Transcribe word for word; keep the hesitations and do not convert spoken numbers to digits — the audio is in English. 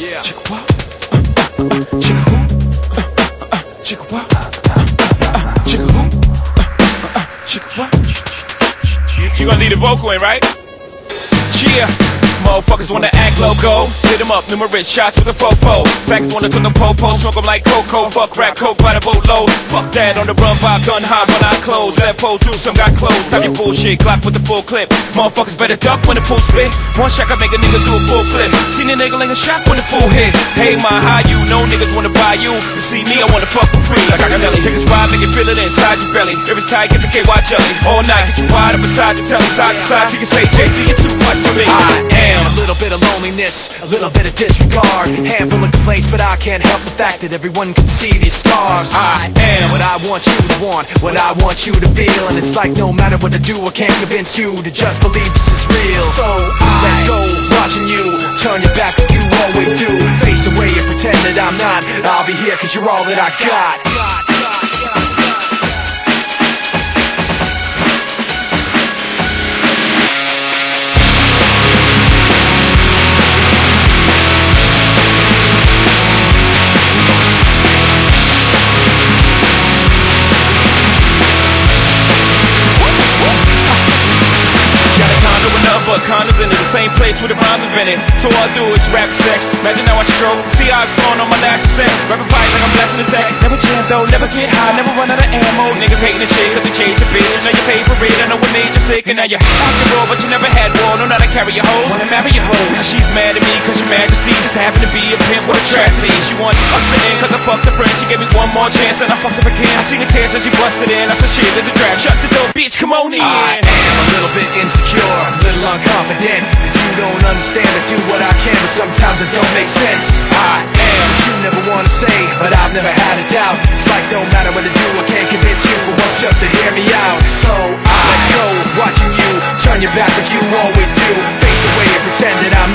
Yeah. Chicka what? Uh, uh, uh, chicka who? Uh, uh, uh, chicka what? Uh, uh, uh, chicka who? Uh, uh, uh, chicka what? You gonna lead the vocal in, right? Cheer. Motherfuckers wanna act loco. Hit them up, numerous shots with a fofo. Backs wanna turn the popo, smoke them like cocoa. Fuck rap, coke by the boatload. Fuck that, on the run by gun high when I close. That pole through, some got closed. Stop your bullshit, clap with the full clip. Motherfuckers better duck when the full spit. One shot can make a nigga do a full flip. Seen a nigga like a shot when the full hit. Hey, my how you? No niggas wanna buy you. You see me, I wanna fuck for free. Like I got belly. Take a ride, make it feel it inside your belly. If it's tight, get the K Y jelly. All night, get you wide up beside the telly. Side to side, till you say, Jay-Z, you're too much for me. I am a little bit of loneliness, a little bit of disregard. Handful of complaints, but I can't help the fact that everyone can see these scars. I am what I want you to want, what I want you to feel. And it's like no matter what I do, I can't convince you to just believe this is real. So I let go, watching you turn your back like you always do. Face away and pretend that I'm not. I'll be here cause you're all that I got. But condoms into the same place where the rhymes invented. So all I do is rap sex. Imagine how I stroke. See how it's flowing on my last set. Rapping fight like I'm blasting the tech. Never jam though, never get high, never run out of ammo. Niggas hating the shit cause they change your bitch. You know your favorite, I know what made you sick. And now you're after all, but you never had war. Know how to carry your hoes, wanna marry your hoes. Now she's mad at me cause your majesty just happened to be a pimp with a tragedy. She wants us to end cause I fucked her friend. She gave me one more chance and I fucked her again. I seen the tears as she busted in. I said shit, there's a drag. Shut the door, bitch, come on in. I am a little bit insecure, a little unconfident. Cause you don't understand, I do what I can, but sometimes it don't make sense. I am what you never wanna say, but I've never had a doubt. It's like no matter what I do, I can't convince you for once just to hear me out. So I let go, watching you turn your back like you always do. Face away and pretend that I'm